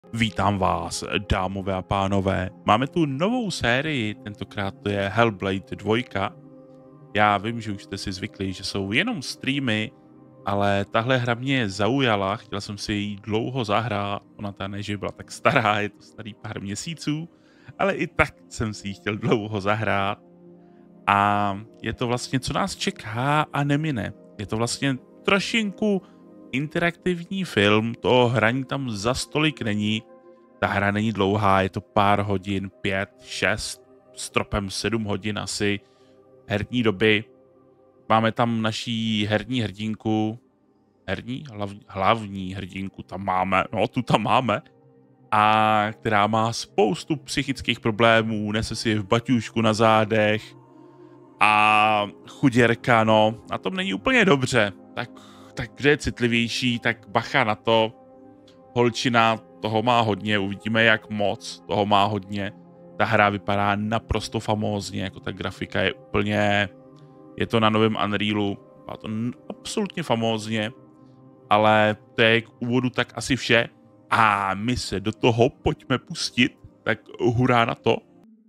Vítám vás, dámové a pánové. Máme tu novou sérii, tentokrát to je Hellblade 2. Já vím, že už jste si zvykli, že jsou jenom streamy, ale tahle hra mě zaujala, chtěl jsem si ji dlouho zahrát, ona ta ne, že byla tak stará, je to starý pár měsíců, ale i tak jsem si ji chtěl dlouho zahrát. A je to vlastně, co nás čeká a nemine. Je to vlastně trošinku interaktivní film, toho hraní tam za stolik není. Ta hra není dlouhá, je to pár hodin, 5, 6, stropem 7 hodin asi herní doby. Máme tam naší herní hrdinku, hlavní hrdinku tam máme, no tu tam máme, a která má spoustu psychických problémů, nese si v baťůžku na zádech a chuděrka, no, na tom není úplně dobře. Tak kde je citlivější, tak bacha na to. Holčina toho má hodně, uvidíme, jak moc toho má hodně. Ta hra vypadá naprosto famózně, jako ta grafika je úplně, je to na novém Unrealu, vypadá to absolutně famózně, ale to je k úvodu tak asi vše a my se do toho pojďme pustit, tak hurá na to.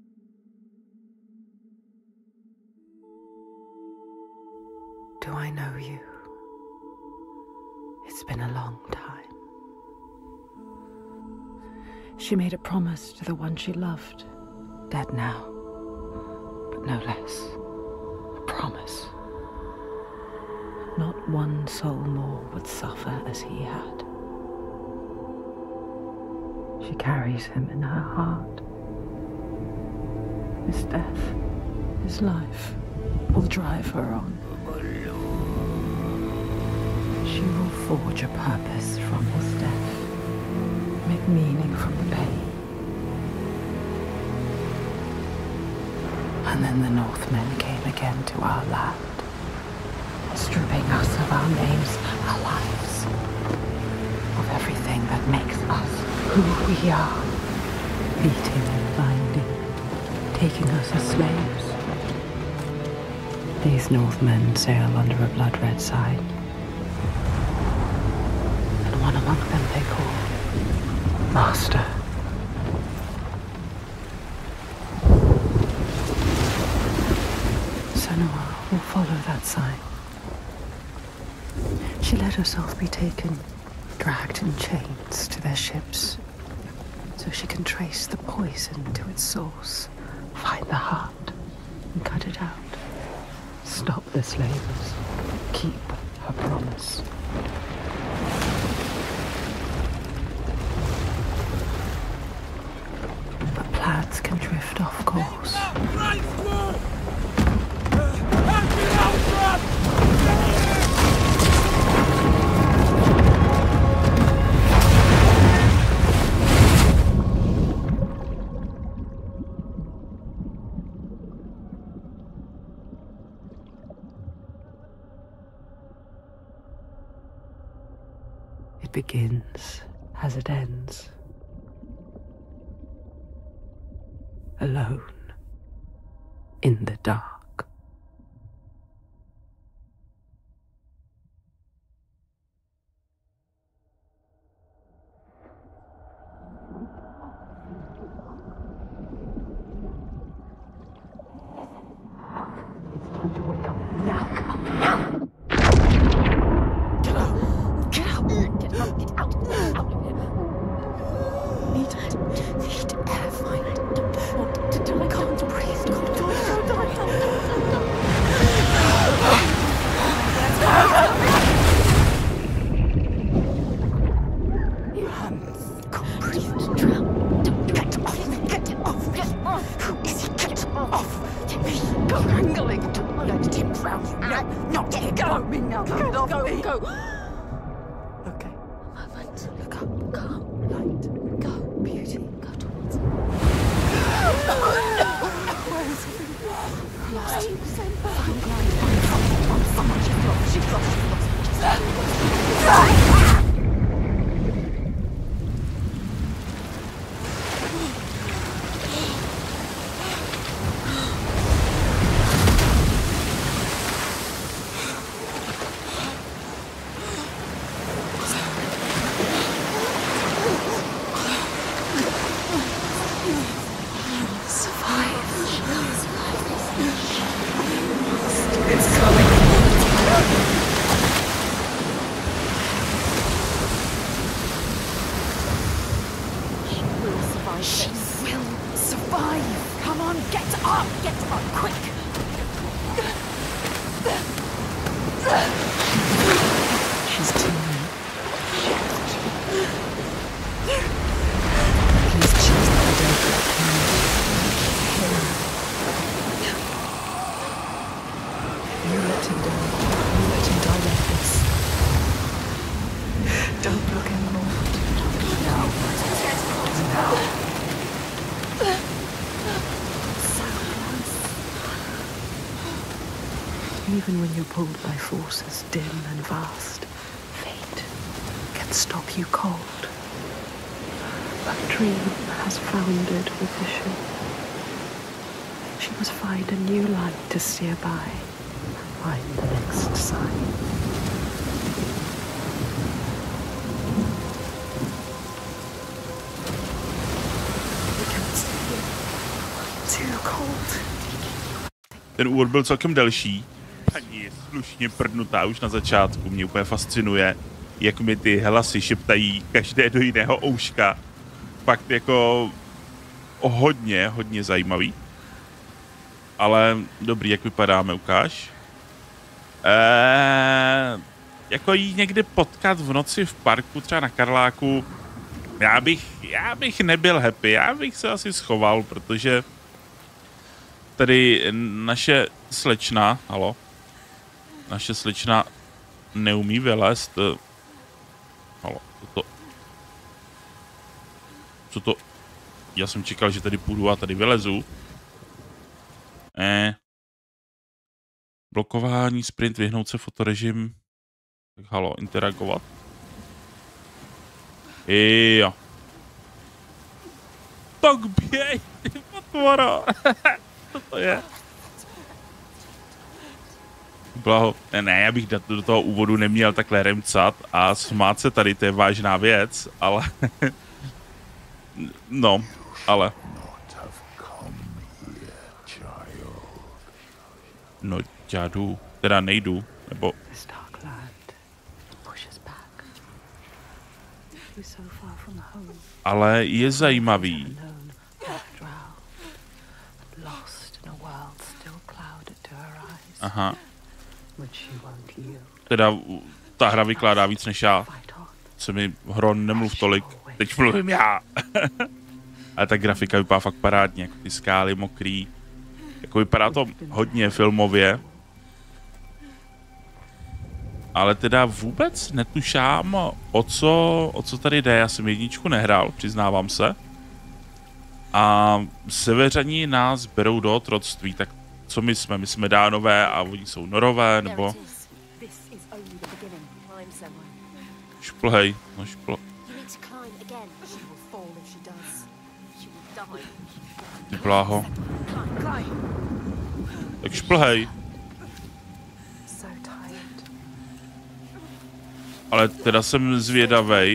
Do I know you? It's been a long time. She made a promise to the one she loved, dead now, but no less. A promise. Not one soul more would suffer as he had. She carries him in her heart. His death, his life, will drive her on. She will forge a purpose from his death, make meaning from the pain. And then the Northmen came again to our land, stripping us of our names, our lives, of everything that makes us who we are, beating and binding, taking us as slaves. These Northmen sail under a blood-red sign, and one among them they call Master. Senua will follow that sign. She let herself be taken, dragged in chains to their ships, so she can trace the poison to its source, find the heart, and cut it out. Stop the slavers, keep her promise. But plans can drift off course. It begins as it ends. Alone in the dark. survive. She will survive. Come on, get up, quick. She's too late. Please choose the dead. You let him die. You let him die like this. Don't look anymore. Now. Now. So close. Even when you're pulled by forces dim and vast, fate can stop you cold. A dream has foundered with the ship. She must find a new light to steer by. Find the next sign. We can't stay here. Too cold. Ten úvod byl celkem delší. Paní je slušně prdnutá už na začátku. Mě úplně fascinuje, jak mi ty hlasy šeptají každé do jiného ouška. Fakt jako hodně zajímavý. Ale dobrý, jak vypadáme, ukáž. Jako jí někde potkat v noci v parku, třeba na Karláku, já bych nebyl happy, já bych se asi schoval, protože tady naše slečna, naše slečna neumí vylézt. Co to? Já jsem čekal, že tady půjdu a tady vylezu. Blokování, sprint, vyhnout se, fotorežim. Tak interagovat. Jo. Tak běj, ty potvoro. Co to je? Blaho. Ne, já bych do toho úvodu neměl takhle remcat a smát se tady, to je vážná věc, ale... No, ale... No, já jdu, teda nejdu, nebo... Ale je zajímavý. Aha. Teda ta hra vykládá víc než já. Se mi hro nemluv tolik, teď mluvím já. Ale ta grafika vypadá fakt parádně, jako ty skály mokrý. Jako vypadá to hodně filmově. Ale teda vůbec netušám, o co tady jde. Já jsem jedničku nehrál, přiznávám se. A Severani nás berou do otroctví, tak co my jsme? My jsme Dánové a oni jsou Norové, nebo... Šplhej, no špl... Ty bláho. Tak šplhej. Ale teda jsem zvědavej,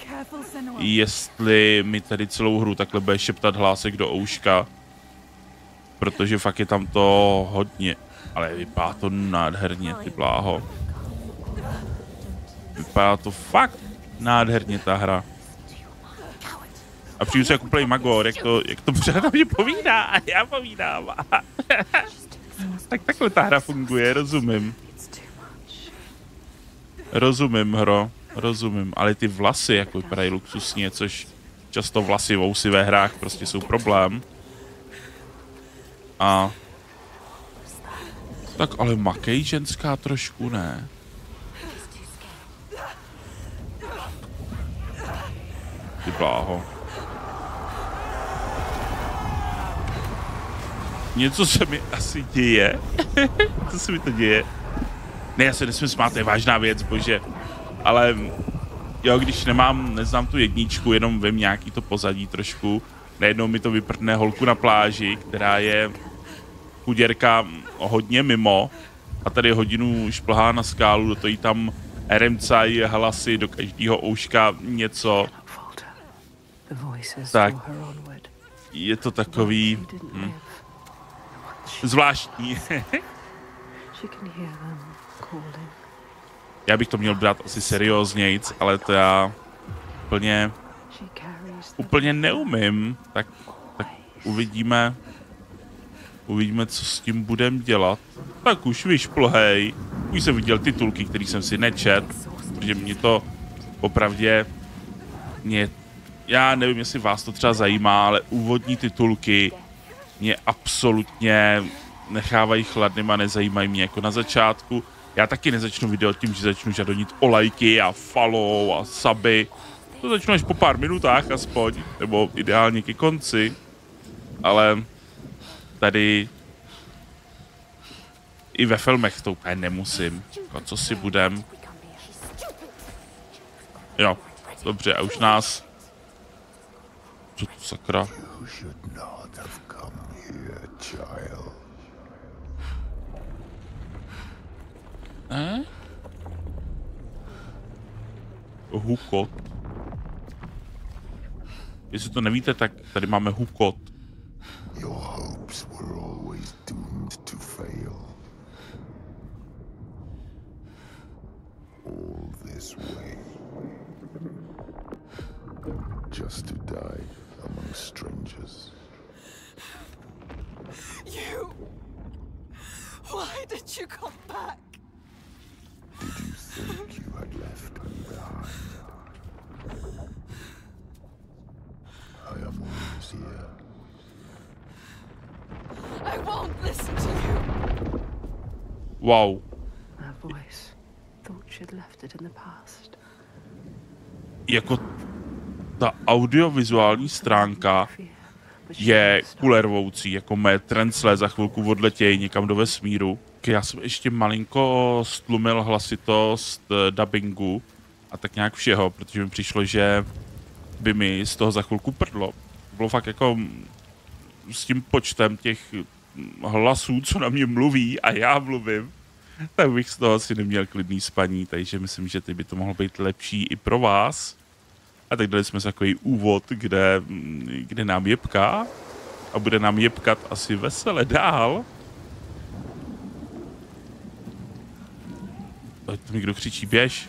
jestli mi tady celou hru takhle bude šeptat hlásek do ouška. Protože fakt je tam to hodně. Ale vypadá to nádherně, ty bláho. Vypadá to fakt nádherně ta hra. A přijdu se jako Play Magor, jak to pořád na mě povídá a já povídám. Tak takhle ta hra funguje, rozumím. Rozumím, hro, rozumím, ale ty vlasy jako vypadají luxusně, což často vlasy vousy ve hrách prostě jsou problém. A... Tak ale makej ženská trošku, ne? Ty bláho. Něco se mi asi děje. Co se mi to děje? Ne, já se nesmím smát, to je vážná věc, bože. Ale jo, když neznám tu jedničku, jenom vím nějaký to pozadí trošku. Najednou mi to vyprdne holku na pláži, která je chuděrka hodně mimo. A tady hodinu šplhá na skálu, do toho jí tam RMcají hlasy do každého ouška něco. Tak, je to takový... zvláštní. Já bych to měl brát asi serióznějc, ale to já plně úplně neumím, tak uvidíme, co s tím budeme dělat. Tak už vyšplhej. Už jsem viděl titulky, které jsem si nečet, protože mě to opravdě já nevím, jestli vás to třeba zajímá, ale úvodní titulky mě absolutně nechávají chladným a nezajímají mě jako na začátku. Já taky nezačnu video tím, že začnu žadonit o lajky a follow a suby. To začnu až po pár minutách aspoň, nebo ideálně ke konci. Ale tady i ve filmech to úplně nemusím. A co si budem? Jo, dobře, a už nás... Co to sakra? Hukot. Jestli to nevíte, tak tady máme hukot. Your hopes were always doomed to fail. All this way. Just to die among strangers. You! Why did you come back? Did you think you had left me behind? I am always here. I won't listen to you! Wow. Her voice. Thought she'd left it in the past. Jako ta audiovizuální stránka je kulervoucí, jako mé trencle za chvilku odletějí někam do vesmíru. Já jsem ještě malinko stlumil hlasitost dubbingu a tak nějak všeho, protože mi přišlo, že by mi z toho za chvilku prdlo. Bylo fakt jako s tím počtem těch hlasů, co na mě mluví a já mluvím, tak bych z toho asi neměl klidný spaní, takže myslím, že teď by to mohlo být lepší i pro vás. A tak dali jsme takový úvod, kde nám jebká a bude nám jebkat asi vesele dál. To mi kdo křičí, běž.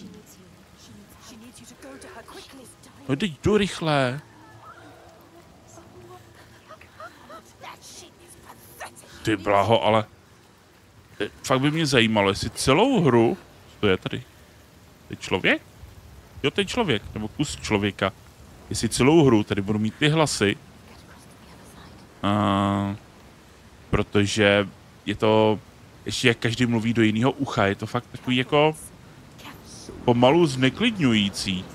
No teď jdu rychle. Ty blaho, ale fakt by mě zajímalo, jestli celou hru, co to je tady? To je člověk? Jo, to je člověk, nebo kus člověka. Jestli celou hru tady budu mít ty hlasy, protože je to, ještě jak každý mluví do jiného ucha, je to fakt takový jako pomalu zneklidňující.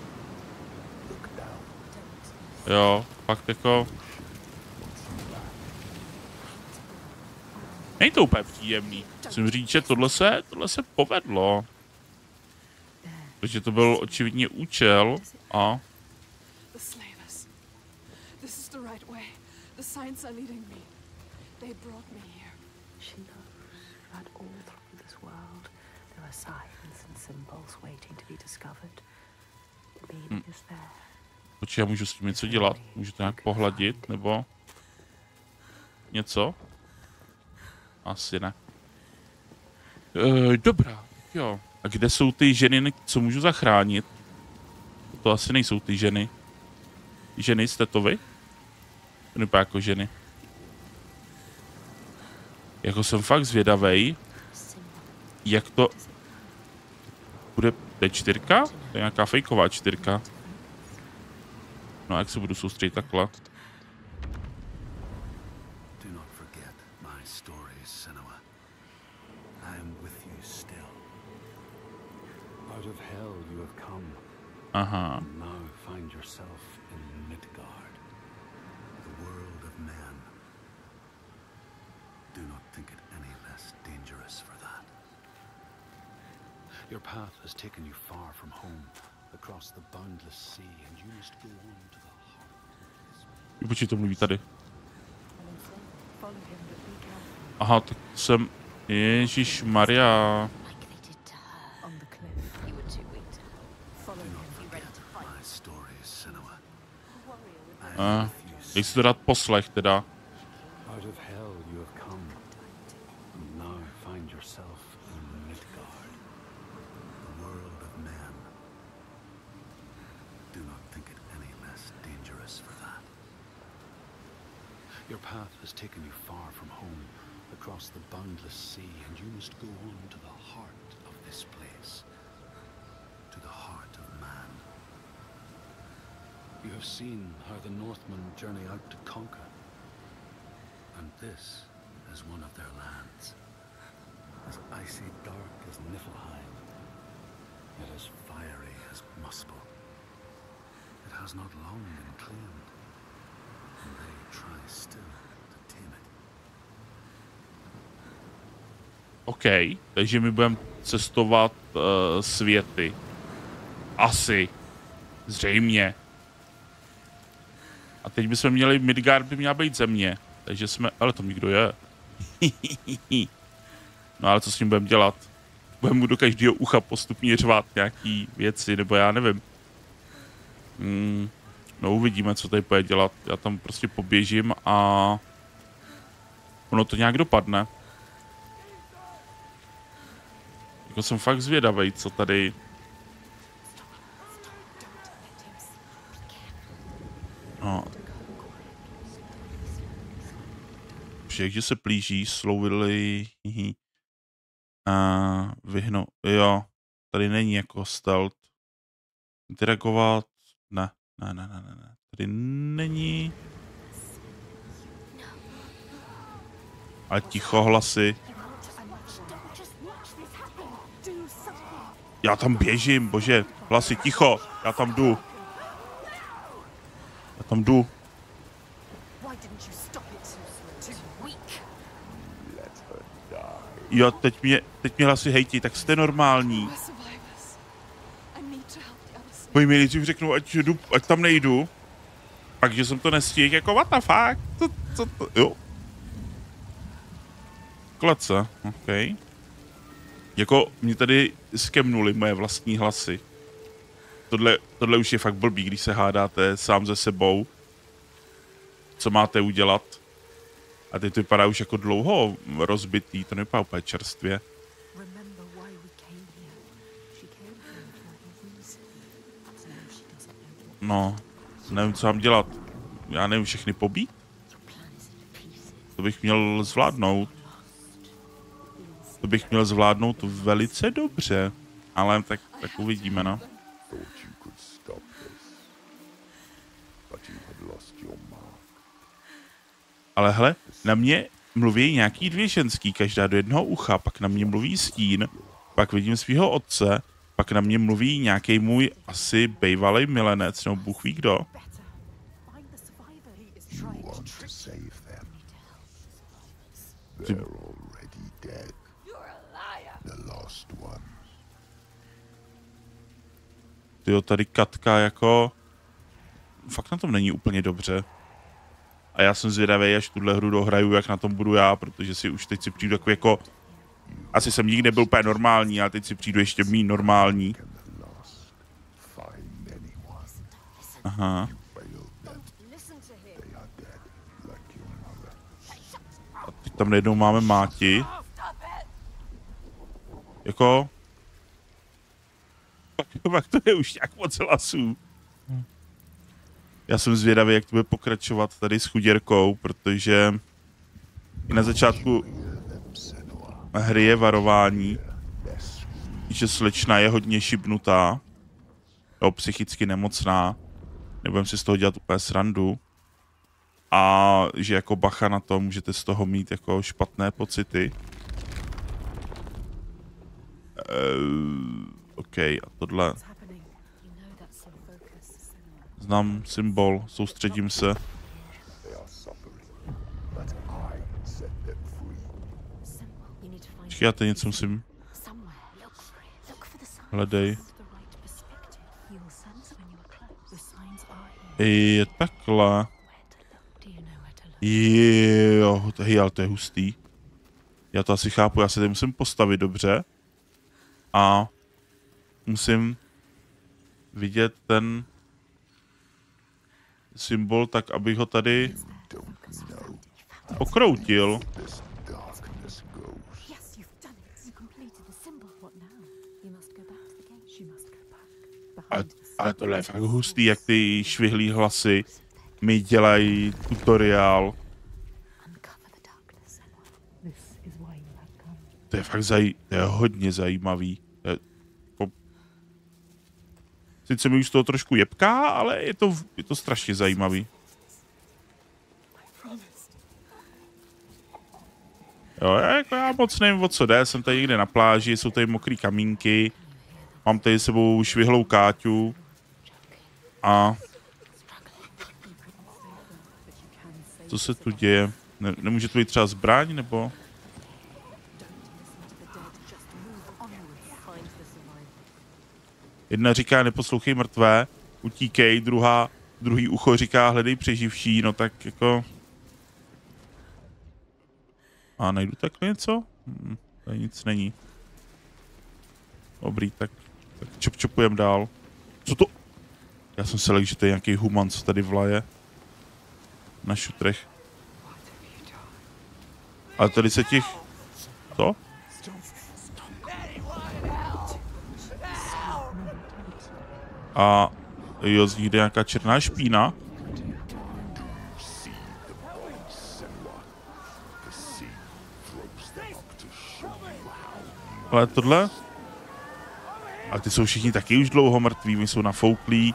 Jo, fakt jako... Není to úplně příjemný. Musím říct, že tohle se povedlo. Protože to byl očividně účel a... Počkej, já můžu s tím něco dělat? Můžu to nějak pohladit, nebo... Něco? Asi ne. Dobrá, jo. A kde jsou ty ženy, co můžu zachránit? To asi nejsou ty ženy. Ženy, jste to vy? To nebylo jako ženy. Jako jsem fakt zvědavej, jak to... Bude T4? To je nějaká fejková 4. No, jak se budu soustředit takhle? Aha. Your path has taken you far from home, across the boundless sea, and you must go on to the heart. Počkej, to mluví tady. Aha, tak jsem... Ježišmarja. Jak si to dát poslech teda? Your path has taken you far from home, across the boundless sea, and you must go on to the heart of this place, to the heart of man. You have seen how the Northmen journey out to conquer, and this is one of their lands, as icy dark as Niflheim, yet as fiery as Muspel. It has not long been cleaned, and they try still to tame it. OK, takže my budeme cestovat světy. Asi. Zřejmě. A teď bychom měli, Midgard by měla být země. Takže jsme, ale tam nikdo je. No ale co s ním budeme dělat? Budeme mu do každého ucha postupně řvát nějaký věci, nebo já nevím. No uvidíme, co tady bude dělat. Já tam prostě poběžím a ono to nějak dopadne. Jako jsem fakt zvědavej, co tady... No. Že se plíží, slowly... vyhnou... Jo, tady není jako stealth. Interagovat... Ne. Tady není... Ale ticho, hlasy. Já tam běžím, bože, hlasy, ticho, já tam jdu. Jo, teď mě hlasy hejtí, tak jste normální. Oni mi nejdřív řeknou, ať tam nejdu. Pak, že jsem to nestihl, jako what the fuck, jo. Klece, OK. Jako mě tady skemnuli moje vlastní hlasy. Tohle už je fakt blbý, když se hádáte sám se sebou. Co máte udělat? A teď to vypadá už jako dlouho rozbitý, to nevypadá úplně čerstvě. No, nevím, co mám dělat. Já nevím, všechny pobít? To bych měl zvládnout. To bych měl zvládnout velice dobře. Ale tak uvidíme, no. Ale hele, na mě mluví nějaký dvě ženský, každá do jednoho ucha, pak na mě mluví Stín, pak vidím svého otce, pak na mě mluví nějaký můj asi bejvalej milenec, nebo Bůh ví kdo. Tyjo, tady Katka jako... Fakt na tom není úplně dobře. A já jsem zvědavý, až tuhle hru dohraju, jak na tom budu já, protože si už teď si přijdu takový jako... Asi jsem nikdy nebyl úplně normální, ale teď si přijdu ještě méně normální. Aha. A teď tam najednou máme Máti. Jako... Pak to je už nějak moc hlasů. Já jsem zvědavý, jak to bude pokračovat tady s chuděrkou, protože i na začátku hry je varování, že slečna je hodně šibnutá, nebo psychicky nemocná, nebudem si z toho dělat úplně srandu, a že jako bacha na to, můžete z toho mít jako špatné pocity. OK, a tohle... Znám symbol, soustředím se. Počkej, já teď něco musím... Hledej. Je takhle. Jo, hej, ale to je hustý. Já to asi chápu, já se tady musím postavit dobře. A musím vidět ten symbol tak, abych ho tady pokroutil. Ale tohle je fakt hustý, jak ty švihlý hlasy mi dělají tutoriál. To je fakt to je hodně zajímavý. Sice mi už z toho trošku jebká, ale je to strašně zajímavý. Jo, jako já moc nevím, o co jde, jsem tady někde na pláži, jsou tady mokrý kamínky, mám tady s sebou švihlou Káťu a... Co se tu děje? Nemůže to být třeba zbraň, nebo... Jedna říká, neposlouchej mrtvé, utíkej, druhý ucho říká, hledej přeživší, no tak jako... A najdu takhle něco? Tady nic není. Dobrý, tak čopujem dál. Co to? Já jsem se lekl, že to je nějaký human, co tady vlaje. Na šutrech. Ale tady se těch... Co? A jo, z nich jde nějaká černá špína. Ale tohle? A ty jsou všichni taky už dlouho mrtví, my jsou nafouklí.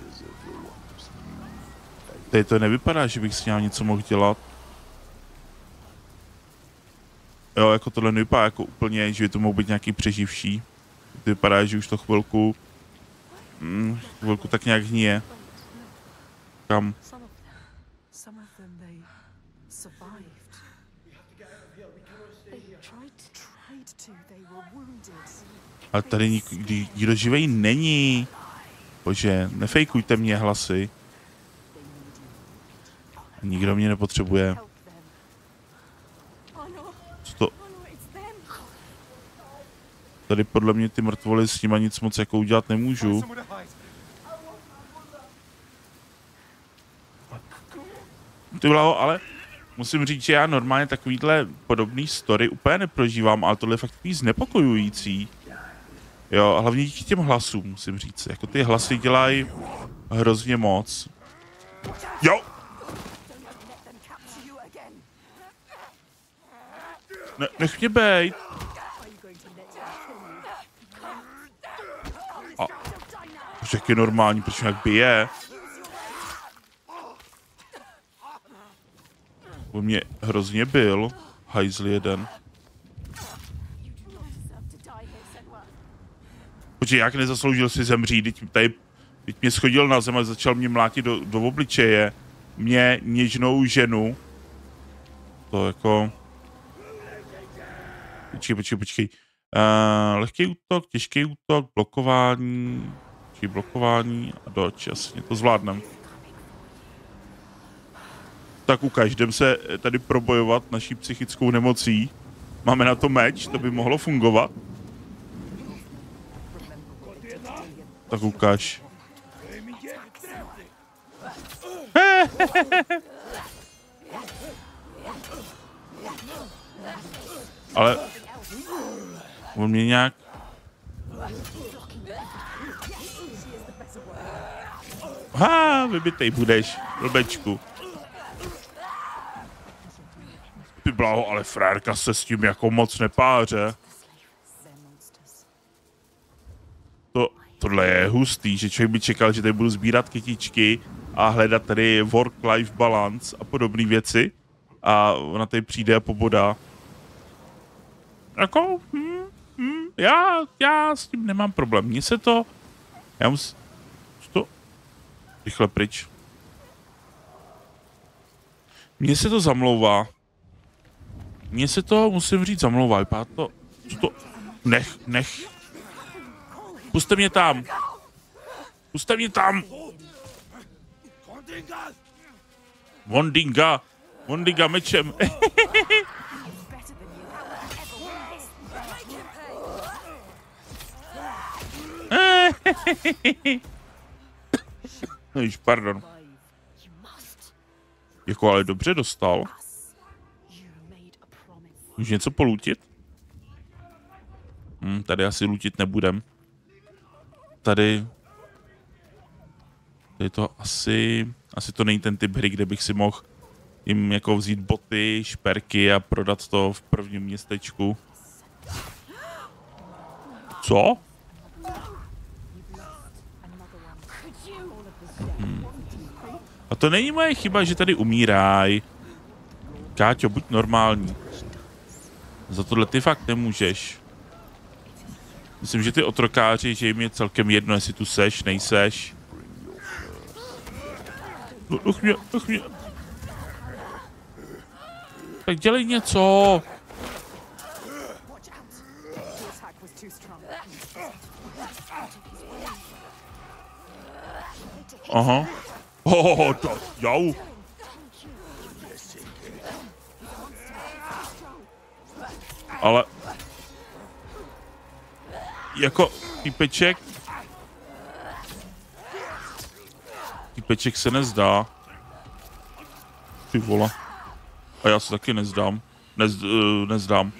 Tady to nevypadá, že bych s ním něco mohl dělat. Jo, jako tohle nevypadá jako úplně, že by to mohl být nějaký přeživší. To vypadá, že už to chvilku tak nějak hníje. Kam? Ale tady nikdo živej není. Bože, nefejkujte mě hlasy. Nikdo mě nepotřebuje. Co to? Tady podle mě ty mrtvoly s nima nic moc jako udělat nemůžu. Ty blaho, ale musím říct, že já normálně takovýhle podobný story úplně neprožívám, ale tohle je fakt takový znepokojující. Jo, a hlavně díky těm hlasům, musím říct. Jako ty hlasy dělají hrozně moc. Jo! Nech mě bejt. A jak je normální, proč jak bije? On mě hrozně byl. Hajzl jeden. Počkej, jak nezasloužil si zemřít? Teď mě schodil na zem a začal mě mlátit do obličeje. Mě, něžnou ženu. To jako... Počkej. Lehký útok, těžký útok, blokování a doč, jasně, to zvládnem. Tak ukaž, jdem se tady probojovat naší psychickou nemocí. Máme na to meč, to by mohlo fungovat. Tak ukaž. Ale on mě nějak... Vybitej budeš, blbečku. Ty blaho, ale frérka se s tím jako moc nepáře. Tohle je hustý, že člověk by čekal, že tady budu sbírat kytičky a hledat tady work-life balance a podobné věci. A ona tady přijde a pobodá. Jako, já s tím nemám problém. Mně se to... Rychle pryč. Mně se to zamlouvá. Mně se to, musím říct, zamlouvá. Vypadá to... Nech. Puste mě tam. Wondinga mečem. Ježiš, pardon. Jako ale dobře dostal. Už něco polútit? Tady asi lútit nebudem. Tady to asi to není ten typ hry, kde bych si mohl jim jako vzít boty, šperky a prodat to v prvním městečku. Co? A to není moje chyba, že tady umíraj. Káťo, buď normální. Za tohle ty fakt nemůžeš. Myslím, že ty otrokáři, že jim je celkem jedno, jestli tu seš, nejseš. Nech mě. Tak dělej něco. Aha. To jau. Ale jako týpeček se nezdá. Ty vole. A já se taky nezdám. Nezdám.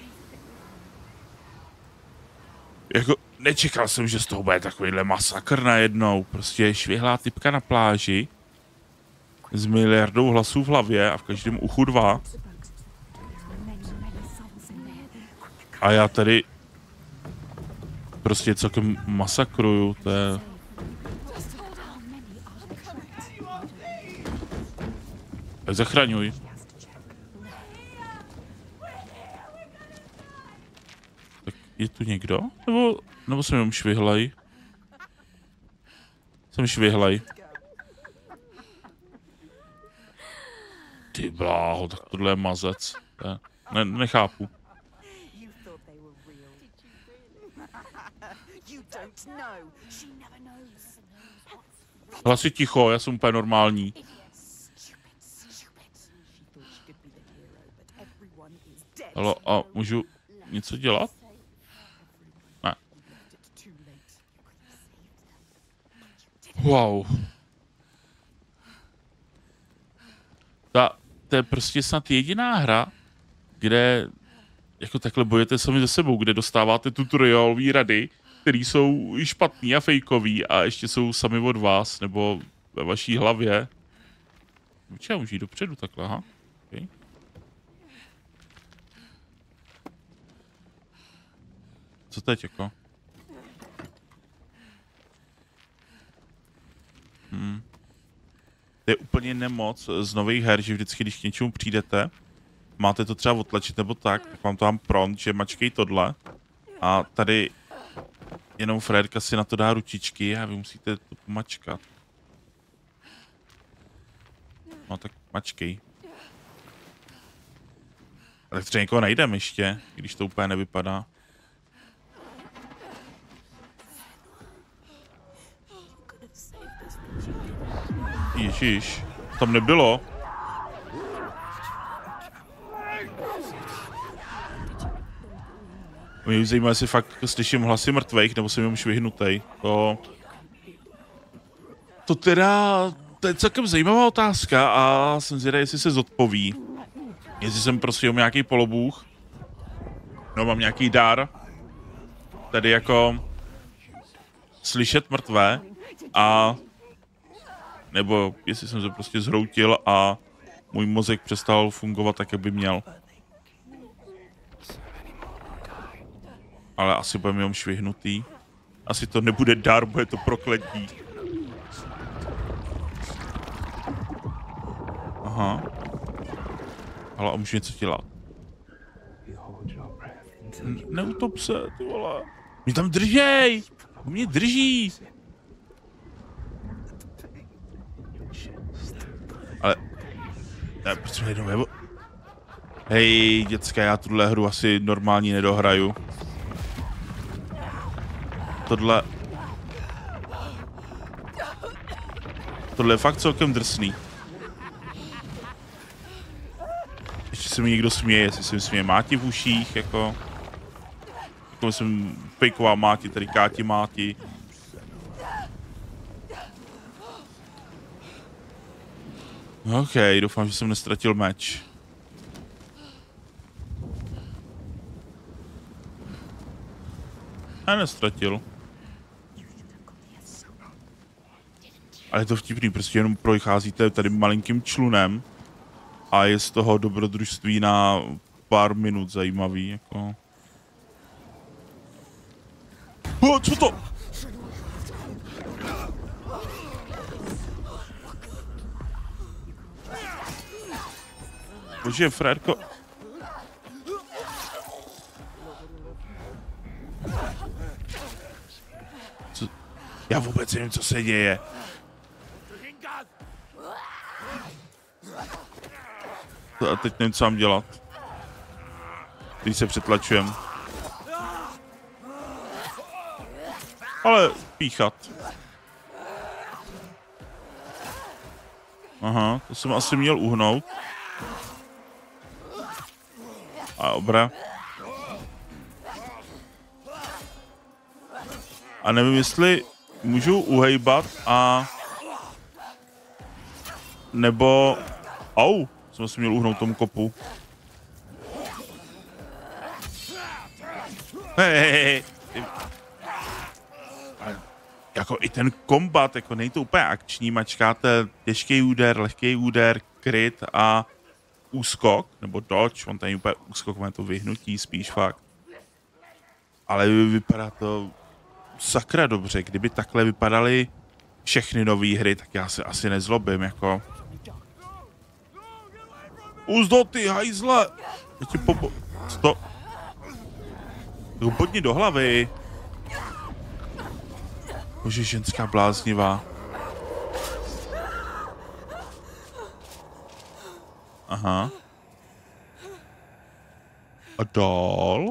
Jako nečekal jsem, že z toho bude takovýhle masakr najednou. Prostě švihlá typka na pláži s miliardou hlasů v hlavě a v každém uchu 2. A já tady prostě celkem masakruju, to je... Tak zachraňuj. Tak je tu někdo? Nebo jsem jenom švihlej? Jsem švihlej. Ty bláho, tak tohle je mazec. Nechápu. Hlasi ticho, já jsem úplně normální. Halo, a můžu něco dělat? Ne. Wow. To je prostě snad jediná hra, kde jako takhle bojujete sami ze sebou, kde dostáváte tutoriálové rady, které jsou špatný a fejkový a ještě jsou sami od vás, nebo ve vaší hlavě. Já můžu jít dopředu takhle, aha. Okay. Co teď jako? To je úplně nemoc z nových her, že vždycky, když k něčemu přijdete, máte to třeba otlačit nebo tak vám to dám prompt, že mačkej tohle. A tady jenom Fredka si na to dá ručičky a vy musíte to pomačkat. No tak mačkej. A tak třeba někoho najdeme ještě, když to úplně nevypadá. Ježíš, tam nebylo. Mě zajímá, jestli fakt slyším hlasy mrtvejch, nebo jsem jim už vyhnutej. To teda, to je celkem zajímavá otázka a jsem zvědavý, jestli se zodpoví. Jestli jsem prostě nějaký polobůh, no mám nějaký dar, tedy jako slyšet mrtvé a nebo jestli jsem se prostě zhroutil a můj mozek přestal fungovat tak, jak by měl. Ale asi budeme jenom švihnutý. Asi to nebude dar, bude to prokletí. Aha. Ale můžu něco dělat. Neutop se, ty vole. Mě tam držej! Mě drží! Ale... Ne, proč mě jenom... Hej, děcka, já tuhle hru asi normálně nedohraju. Tohle je fakt celkem drsný. Ještě se mi někdo směje, jestli se mi směje Máti v uších, jako myslím fejková Máti, tady Káti Máti. OK, doufám, že jsem nestratil meč. A nestratil. Ale je to vtipný, prostě jenom procházíte tady malinkým člunem a je z toho dobrodružství na pár minut zajímavý, jako. Co to? Bože, frérko. Co? Já vůbec nevím, co se děje. A teď nevím, co mám dělat. Když se přetlačujem. Ale píchat. Aha, to jsem asi měl uhnout. A dobré. A nevím, jestli můžu uhejbat a... Nebo... Au, jsem asi měl uhnout tomu kopu. Hej. Jako i ten kombat, jako není to úplně akční, mačkáte těžký úder, lehký úder, kryt a úskok, nebo dodge, on tady úplně úskok, má to vyhnutí spíš fakt. Ale vypadá to sakra dobře, kdyby takhle vypadaly všechny nové hry, tak já se asi nezlobím, jako. Uzdo, ty hajzle! Já ti Co to? Bodni do hlavy. Bože, ženská bláznivá. Aha. A dál?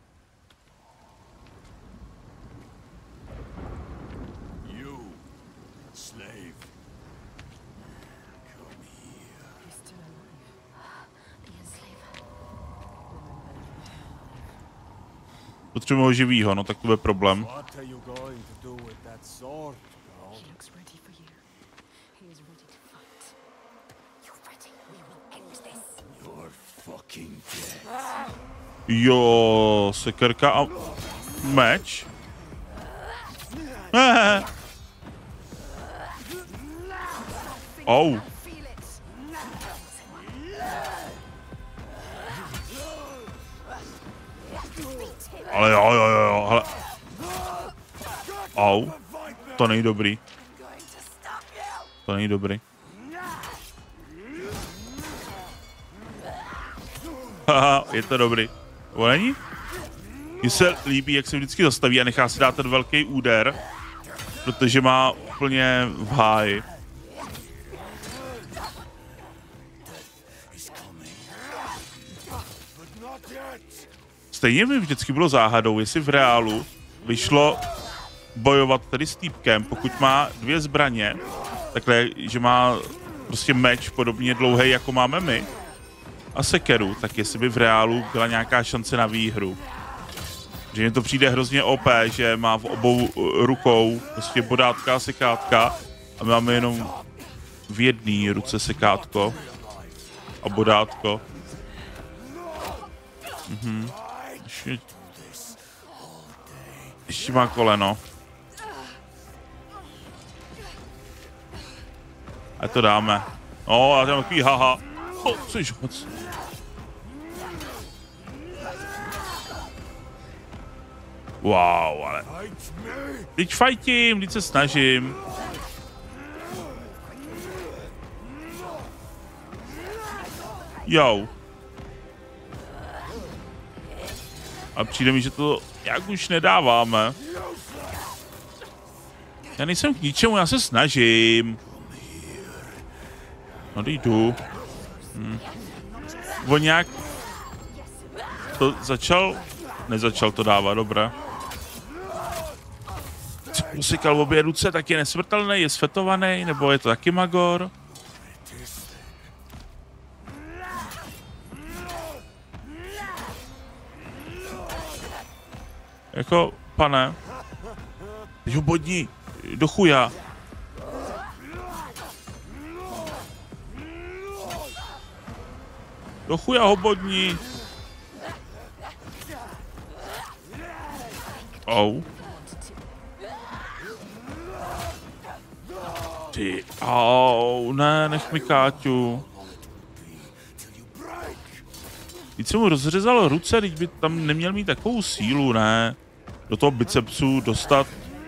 Potřebujeme ho živýho, no tak to bude problém. Jo, sekerka a meč. Au. Ale jo, ale... Au. To není dobrý. To není dobrý. Haha, je to dobrý. To není? Mně se líbí, jak se vždycky zastaví a nechá si dát ten velký úder, protože má úplně v háji. Stejně mi vždycky bylo záhadou, jestli v reálu vyšlo bojovat tady s týpkem, pokud má 2 zbraně, takhle, že má prostě meč podobně dlouhý, jako máme my, a sekeru, tak jestli by v reálu byla nějaká šance na výhru. Že mi to přijde hrozně OP, že má v obou rukou prostě bodátka a sekátka a my máme jenom v jedné ruce sekátko a bodátko. Ještě má koleno. A to dáme. No, a tam takový haha. Což moc. Wow, ale... Teď fajtím, teď se snažím. Jo. A přijde mi, že to jak už nedáváme. Já nejsem k ničemu, já se snažím. No jdu. On nějak... To začal... Nezačal to dávat, dobré. Usikal obě ruce, tak je nesmrtelný, je sfetovaný, nebo je to taky magor? Jako, pane. Teď ho bodni, do chuja. Do chuja ho bodni. Au. Ty, au, ne, nech mi Káťu. Teď jsem mu rozřezal ruce, teď by tam neměl mít takovou sílu, ne? do toho bicepsu dostat.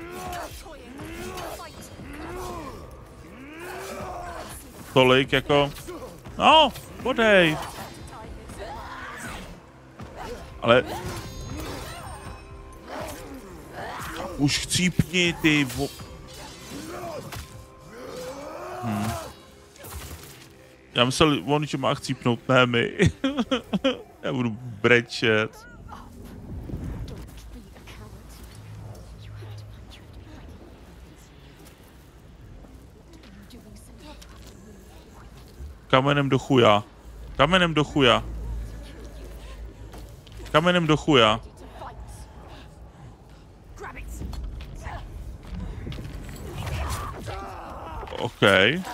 Tolik jako... No, podej. Ale... Už chcípni, ty vo... Já myslel, on, že má chcípnout, ne my. Já budu brečet. Kamenem do chuja. Kamenem do chuja. Kamenem do chuja. OK.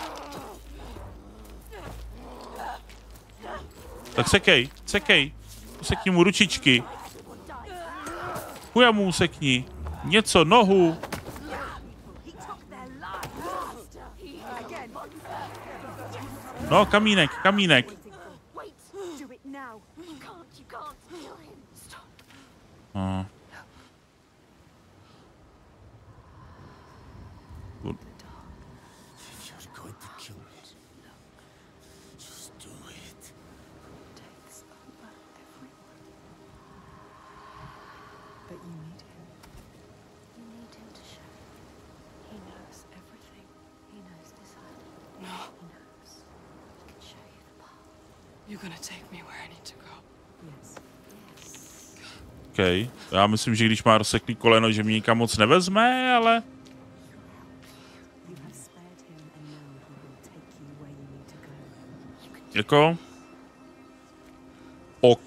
Tak sekej, sekej. Usekni mu ručičky. Chuja mu usekni. Něco, nohu. No, kamínek, kamínek. Okay. Já myslím, že když má rozseklý koleno, že mě nikam moc nevezme, ale... Jako? Ok.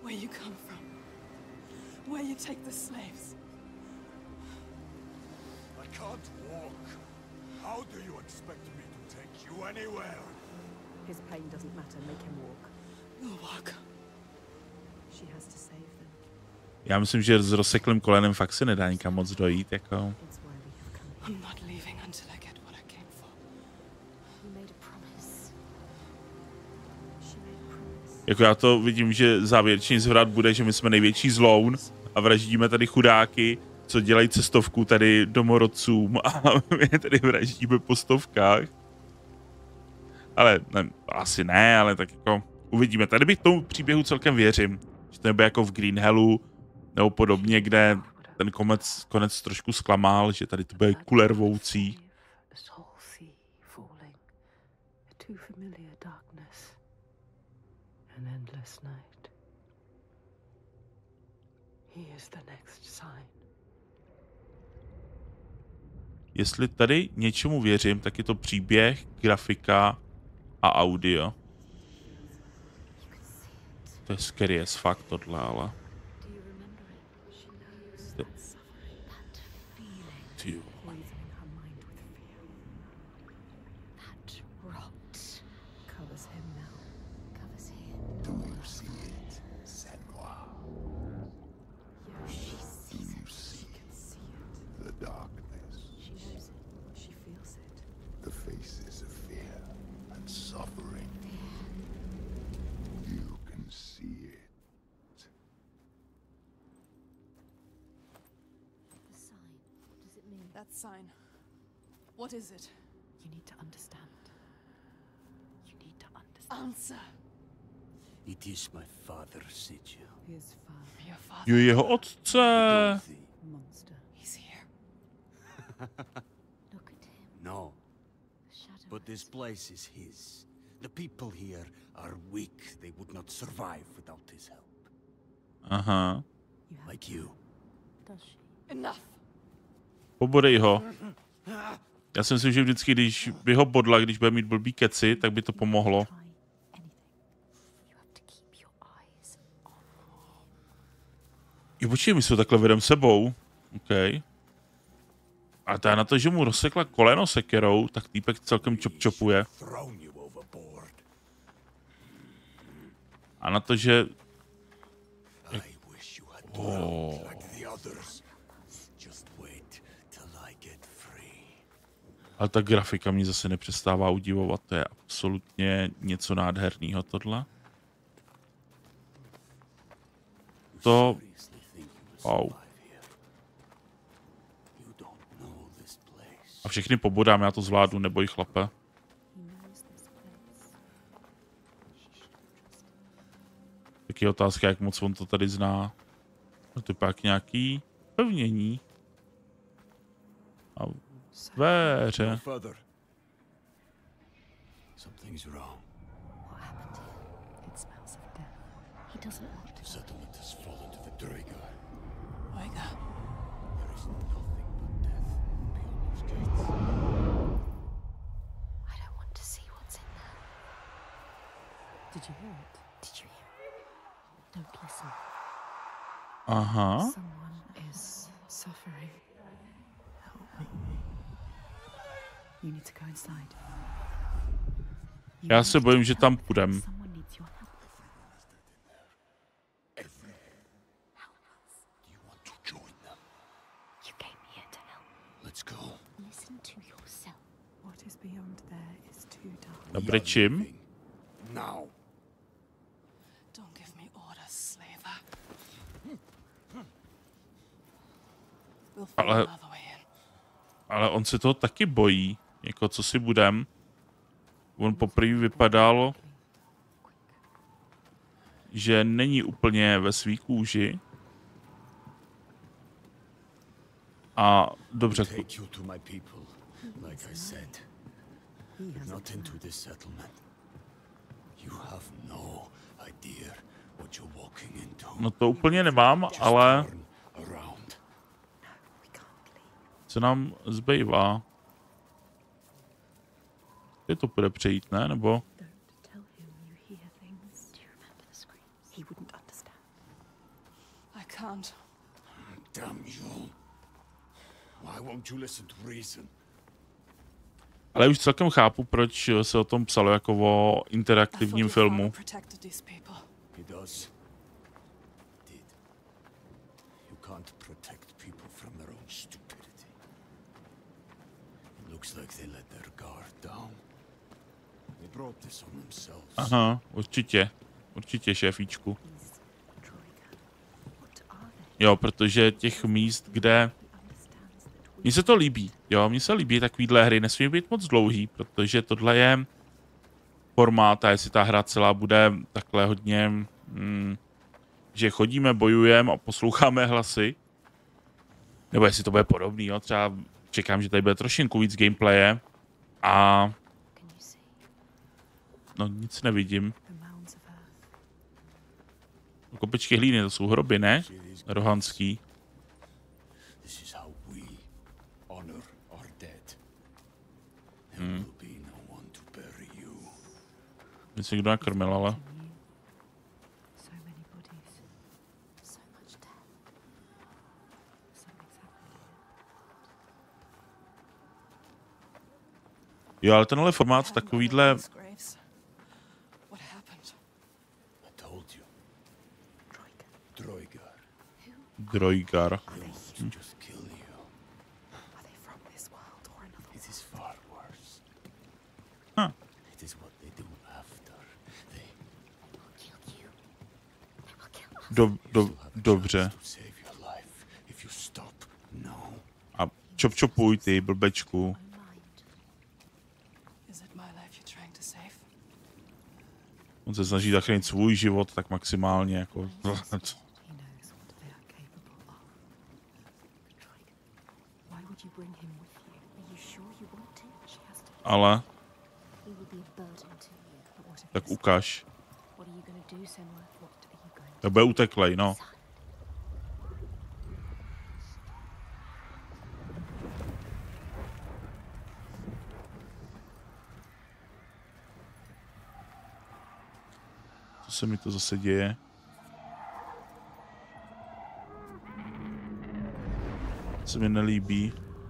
His pain doesn't matter. Make him walk. We'll walk. She has to save them. Já myslím, že s rozseklým kolenem fakt se nedá nikam moc dojít, jako. I'm not leaving until I get what I came for. You made a promise. She made a promise. Jako já to vidím, že závěrečný zvrat bude, že my jsme největší zloun a vraždíme tady chudáky, co dělají cestovku tady domorodcům a my tady vraždíme po stovkách. Ale ne, asi ne, ale tak jako uvidíme. Tady bych tomu příběhu celkem věřím, že to nebude jako v Green Hellu nebo podobně, kde ten konec trošku zklamal, že tady to bude kulervoucí. Jestli tady něčemu věřím, tak je to příběh, grafika a audio. To je scary as fuck tohle, ale... Sign. What is it? You need to understand. You need to understand. Answer. It is my father's sigil. His father. Your father. Jo, jeho otce. Monster. He's here. Look at him. No. The shadow. But this place is his. The people here are weak. They would not survive without his help. Aha. Like you. Does she? Enough. Pobodej ho. Já si myslím, že vždycky, když by ho bodla, když bude mít blbý keci, tak by to pomohlo. Jo, počkej, my se ho takhle vedem sebou. OK. A to je na to, že mu rozsekla koleno sekerou, tak týpek celkem čopuje. A na to, že... Oh. Ale ta grafika mě zase nepřestává udivovat, to je absolutně něco nádherného tohle. To... Wow. A všechny pobodám, já to zvládnu, neboj chlape. Taky je otázka, jak moc on to tady zná. No to je pak nějaký pevnění. A dveře. No further. Something's wrong. What happened here? It smells of death. He doesn't want The settlement has fallen to the Draenei. Oiga. There is nothing but death beyond those gates. I don't want to see what's in there. Did you hear it? Did you hear it? Don't listen. Aha. Someone is suffering. Help me. You need to go inside. Já se bojím, že tam půjdem. Someone needs your help. Help us. Do you want to join them? You came here to help. Let's go. Listen to yourself. What is beyond there is too dark. Dobré čím? Now. Don't give me orders, slaver. We'll find Ale- another way in. Ale on se toho taky bojí. Jako co si budem. On poprvé vypadal, že není úplně ve svý kůži. A dobře, Take you to my people, like I said. Not into this settlement. You have no idea what you're walking into. no to úplně nemám, Just ale turn around. We can't leave. co nám zbývá? Kde to půjde přejít, ne? Nebo Don't tell him you hear things. Do you remember the screams? He wouldn't understand. I can't. Damn you. Why won't you listen to reason? ale už celkem chápu, proč se o tom psalo jako o interaktivním filmu. Protected these people. He does. Did. You can't protect people from their own stupidity. It looks like they let their guard down. They brought this on themselves. Aha, určitě. Určitě, šéfíčku. Troika. What are they? Jo, protože těch míst, kde... He understands that we Mně se to líbí, jo, mně se líbí takovýhle hry, nesmí být moc dlouhý, protože tohle je formát a jestli ta hra celá bude takhle hodně, že chodíme, bojujeme a posloucháme hlasy, nebo jestli to bude podobný, jo, třeba čekám, že tady bude trošinku víc gameplaye a can you see no nic nevidím. the mounds of earth. Kopečky hlíny, to jsou hroby, ne? See these Rohanský. This is how we honor our dead. There will be no one to bury you. Mě se někdo nakrmil, ale... So many bodies. So much death. Something's happened here. Jo, ale tenhle formát takovýhle... These graves. What happened? I told you. Troika. Droigar. Droigar. They won't just kill you. Are they from this world or another? It is far worse. Huh. It is what they do after. They Kill you. They will kill us. still have a Dobře. chance to save your life if you stop now. A čop-čopuj ty, blbečku. My mind. Is it my life you're trying to save? On se snaží zachránit svůj život tak maximálně, jako... He knows what they are capable of. Troika. Why would you bring him with you? Are you sure you want him? She has to. Ale, He will be a burden to you. But what if tak he's- ukaž. What are you going to do, Senworth? What are you going to To bude uteklej, no. decide? Co se mi to zase děje? Se mi nelíbí.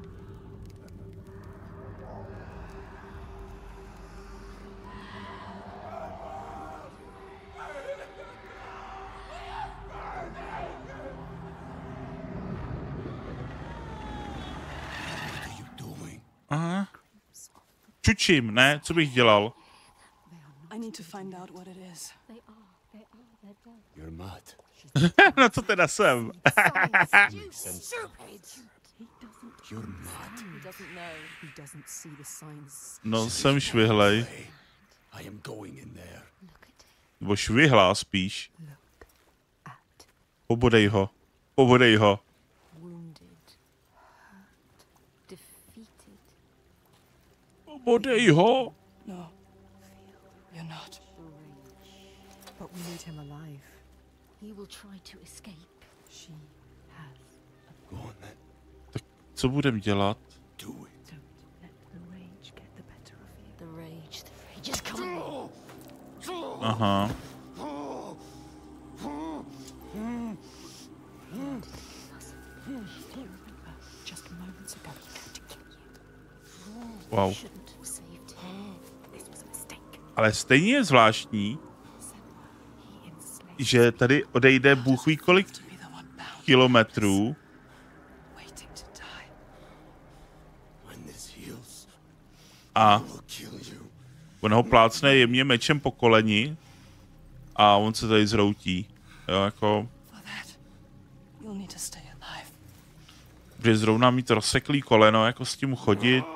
What are you doing? Aha. Čučím, ne? Co bych dělal? I need to find out what it is. They are. They're dead. You're mad. Na co teda jsem? You stupid! He doesn't You're not. He doesn't know. He doesn't see the signs. No, jsem švihlej. I am going in there. Look at it. Nebo švihlá spíš. Look at Pobodej ho. Pobodej ho. Wounded, hurt, defeated. Pobodej ho. no. You're not. But we need him alive. He will try to escape. She has. Go on then. Co budem dělat? Do it. Don't let the rage get the better of you. The rage is coming. Aha. Just moments ago, he tried to kill you. Wow. Shouldn't have saved him. This was a mistake. Ale stejně je zvláštní, He enslaved že tady odejde bůh ví kolik to be the one bound, kilometrů waiting to die. When this heals, a I will kill you. on ho plácne jemně mečem po koleni a on se tady zroutí. Jo, jako, For that, you'll need to stay alive. že zrovna mít rozseklý koleno, jako s tím chodit.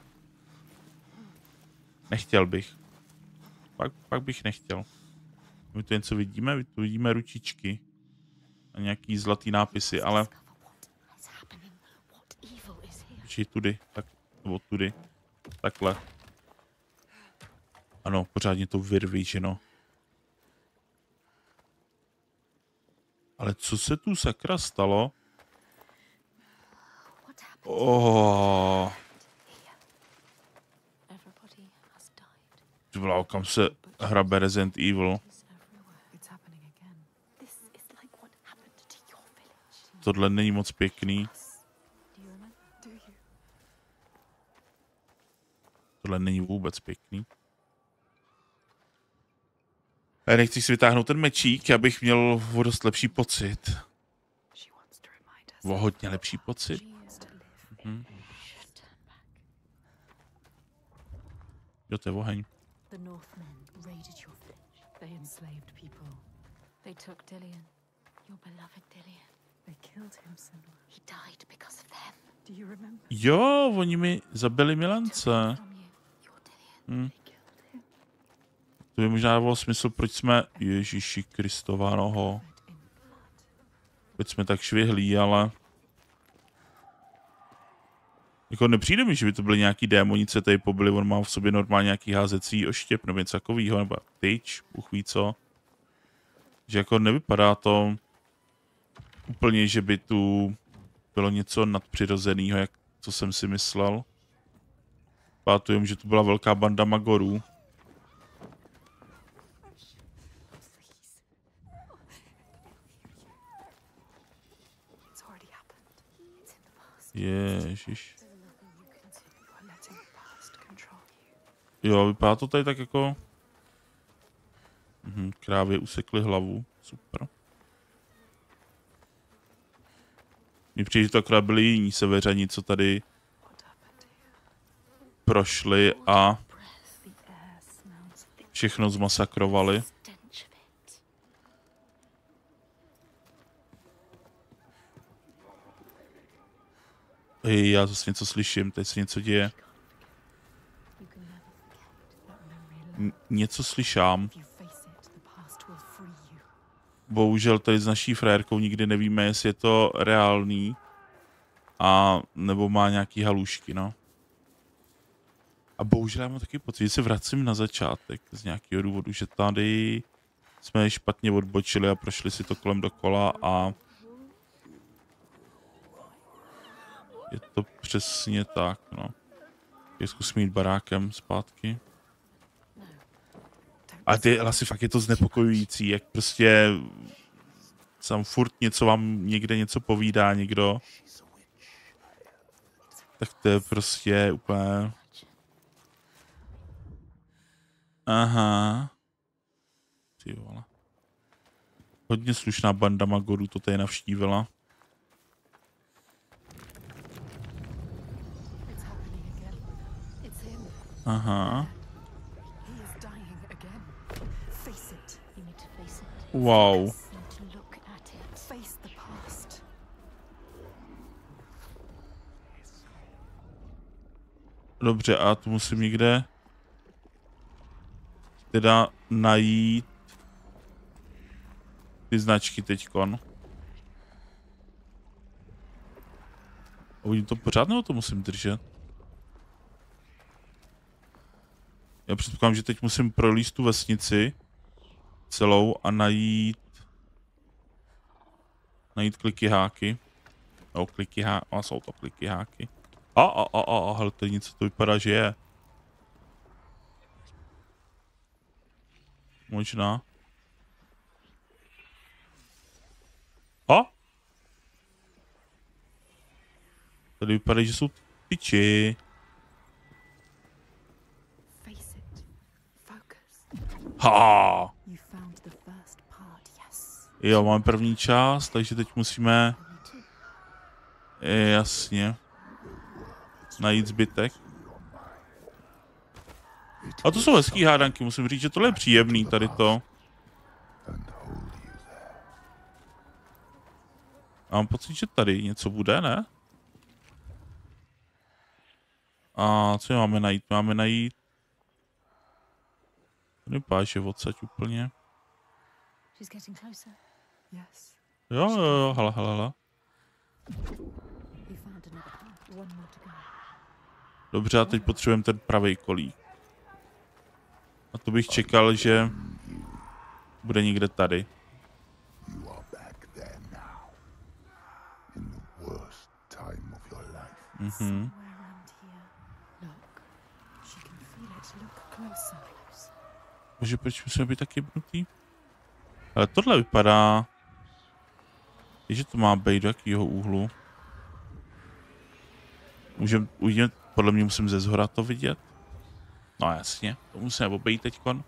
Nechtěl bych. Pak bych nechtěl. My tu něco vidíme? My tu vidíme ručičky. A nějaký zlatý nápisy, ale... Discover what is happening. What evil is here? Či tudy, tak, nebo tudy. Takhle. Ano, pořádně to vyrví, že no. Ale co se tu sakra stalo? What happened? Oh, Everybody has died. tvlá, kam se hrabe Resident Evil. It's everywhere. It's happening again. This is like what happened to your village. Tohle není moc pěkný. Do you remember? Do you? Tohle není vůbec pěkný. Já nechci si vytáhnout ten mečík, abych měl o dost lepší pocit. She wants to remind us O hodně lepší pocit. she used to live. Should turn back. Jo, to je oheň. The Northmen raided your village. They enslaved people. They took Dillion, your beloved Dillion. They killed him, Senua. He died because of them. Do you remember? Jo, oni mi zabili milence. From you, your Dillion. They killed him. To by možná dávalo smysl, proč jsme... Ježíši Kristová noho. Covered in blood. Proč jsme tak švihlí, ale... Jako nepřijde mi, že by to byly nějaký démonice, tady pobyly, on má v sobě normálně nějaký házecí oštěp nebo něco takového, nebo tyč, bůh ví co. Že jako nevypadá to úplně, že by tu bylo něco nadpřirozeného, jak co jsem si myslel. Pamatuju, že tu byla velká banda magorů. It's already happened. It's in the past. Ježiš. There's nothing you can do. You are letting the past control you. Jo, vypadá to tady tak jako... Krávě usekli hlavu. Super. Mně přijde, že to akorát byli jiní severani, co tady What happened to you? prošli a Breath, The air smells thick. všechno zmasakrovali. stench of it. Hej, já zase něco slyším, teď se něco děje. You can never forget. That memory lives. Něco slyšám. If you face it, the past will free you. Bohužel tady s naší frérkou nikdy nevíme, jestli je to reálný a nebo má nějaký halušky, no. A bohužel já mám taky pocit, že se vracím na začátek z nějakého důvodu, že tady jsme špatně odbočili a prošli si to kolem dokola a je to přesně tak, no. Já zkusím jít barákem zpátky. A ty hlasy, fakt je to znepokojující, jak prostě sam furt něco vám někde něco povídá někdo. Tak to je prostě úplně... Aha. Ty vole. Hodně slušná banda magorů to tady navštívila. It's happening again. It's him. Aha. He is dying again. Face it. You need to face it. Wow. You need to look at it. Face the past. Dobře, a tu musím někde teda najít ty značky teďkon. A oni to pořád, nebo to musím držet? Já předpokládám, že teď musím prolíst tu vesnici celou a najít kliky háky. No, kliky háky, a jsou to kliky háky. Hele, to něco to vypadá, že je. Možná. Tady vypadá, že jsou tyči. Face it. Focus. Ha! You found the first part, yes. Jo, máme první část, takže teď musíme... Jasně. Najít zbytek. A to jsou hezký hádanky, musím říct, že tohle je příjemný, tady to. A mám pocit, že tady něco bude, ne? A co máme najít? Máme najít... To vypadá, že odsaď úplně. She's getting closer. Yes. Jo, hele. You found another part. One more to go. Dobře, a teď potřebujeme ten pravý kolík. A to bych čekal, že bude někde tady. You are back there now. In the worst time of your life. Somewhere around here. Look. She can feel it. Look closer. Bože, proč musíme být tak jebnutý? Ale tohle vypadá... že to má být do jakýho úhlu? Uvidíme, podle mě musím ze zhora to vidět. No jasně, to musíme obejít teďkon.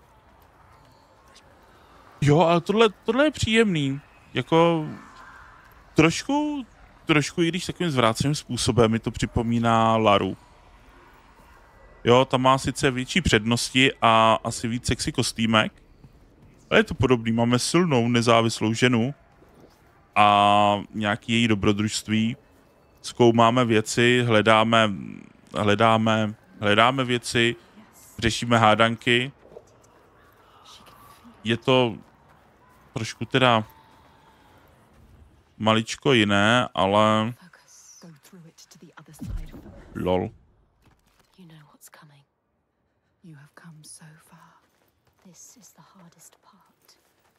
Jo, ale tohle je příjemný. Jako... Trošku, i když takovým zvráceným způsobem mi to připomíná Laru. Jo, tam má sice větší přednosti a asi víc sexy kostýmek. Ale je to podobný, máme silnou nezávislou ženu a nějaký její dobrodružství. Zkoumáme věci, hledáme věci, řešíme hádanky. Je to trošku teda maličko jiné, ale... Lol. You know what's coming. You have come so far. This is the hardest part.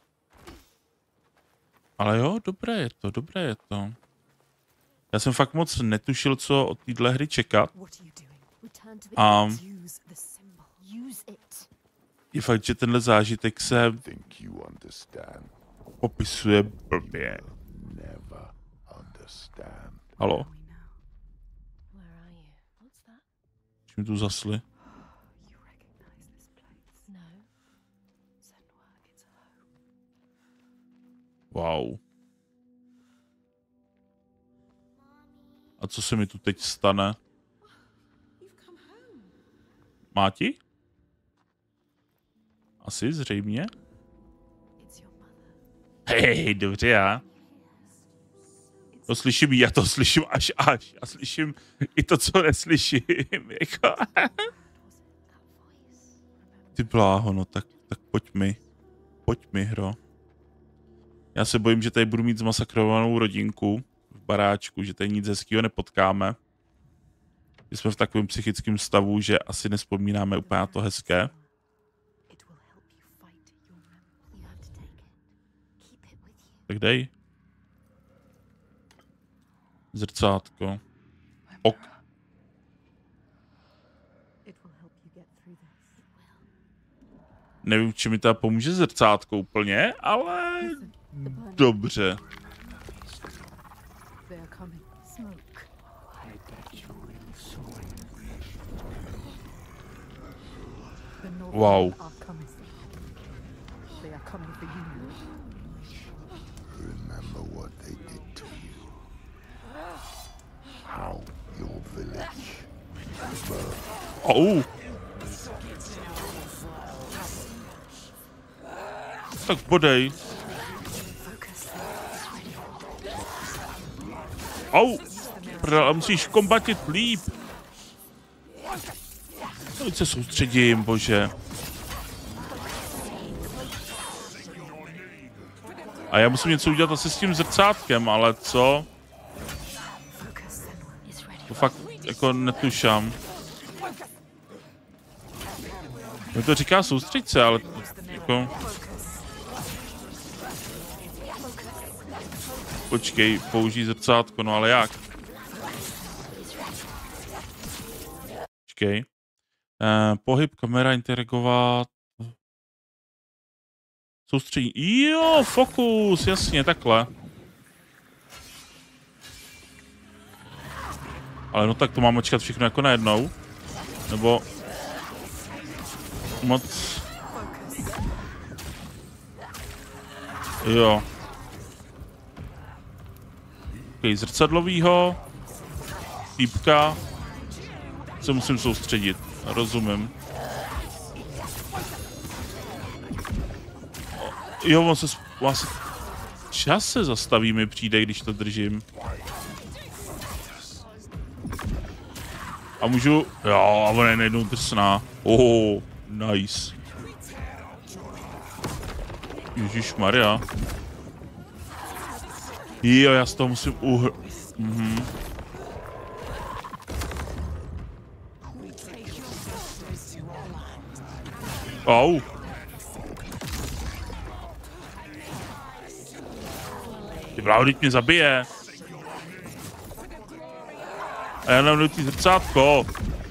Ale jo, dobré je to. Já jsem fakt moc netušil, co od téhle hry čekat. A je fakt, že tenhle zážitek se popisuje blbě. Halo? Už mi tu zasli. Wow. A co se mi tu teď stane? Máti? Asi zřejmě. Hej, dobře já. To slyším, já to slyším až. Já slyším i to, co neslyším. Jako. Ty bláho, no tak pojď mi, hro. Já se bojím, že tady budu mít zmasakrovanou rodinku v baráčku, že tady nic hezkýho nepotkáme. My jsme v takovém psychickém stavu, že asi nespomínáme úplně na to hezké. Tak dej. Zrcátko. Ok. Nevím, či mi to pomůže zrcátko úplně, ale dobře. Wow. Remember what they did to you. How your village burned. Oh. Tak podej. Au. Musíš kombatit líp. Teď se soustředím, bože. A já musím něco udělat asi s tím zrcátkem, ale co? To fakt jako netušám. Mě to říká soustřeď se, ale jako... Počkej, použij zrcátko, no ale jak? Počkej. Pohyb, kamera, interagovat. Soustředí. Jo, fokus, jasně, takhle. Ale no tak to máme čekat všechno jako najednou. Nebo... Moc... Jo. Okay, zrcadlovýho. Týpka. Se musím soustředit. Rozumím. Jo, on se... Vlastně... Čas se zastaví, mi přijde, když to držím. A můžu... Jo, a ona je najednou drsná. Oh, nice. Ježišmarja. Jo, já z toho musím Au. Ty bláho, teď mě zabije. A já nám nutí zrcátko.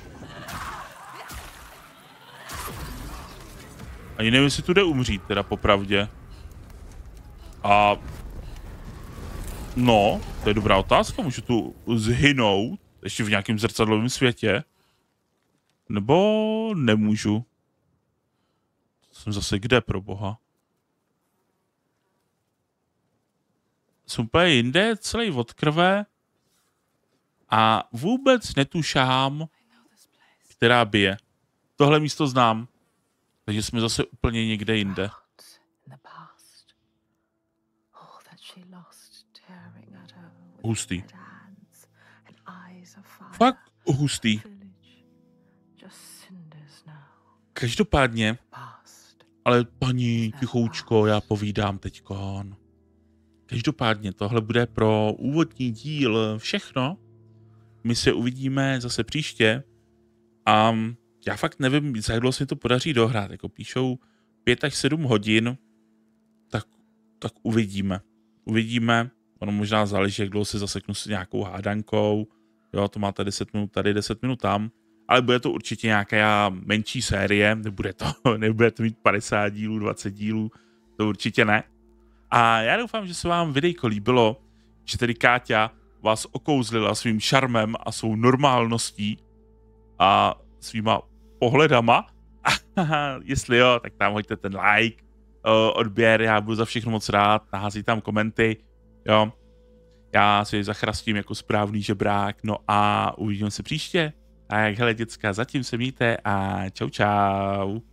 Ani nevím, jestli tu jde umřít, teda popravdě. A... No, to je dobrá otázka, můžu tu zhynout, ještě v nějakém zrcadlovém světě. Nebo nemůžu. Jsem zase kde, pro boha? Jsem úplně jinde, celý od krve. A vůbec netušám, která bije. Tohle místo znám. Takže jsme zase úplně někde jinde. Hustý. Fakt hustý. Každopádně, ale paní tichoučko, já povídám teďkon. Každopádně tohle bude pro úvodní díl všechno. My se uvidíme zase příště. A já fakt nevím, za jak dlouho se mi to podaří dohrát. Jako píšou 5 až 7 hodin, tak uvidíme. Uvidíme. Ono možná záleží, jak dlouho se zaseknu s nějakou hádankou. Jo, to máte 10 minut tady, 10 minut tam. Ale bude to určitě nějaká menší série. Nebude to mít 50 dílů, 20 dílů. To určitě ne. A já doufám, že se vám videjko líbilo, že tedy Káťa vás okouzlila svým šarmem a svou normálností a svýma pohledama. Jestli jo, tak tam hoďte ten like, odběr, já budu za všechno moc rád, nahází tam komenty, jo. Já si zachrastím jako správný žebrák, no a uvidíme se příště. Tak hele děcka, zatím se mějte a čau čau.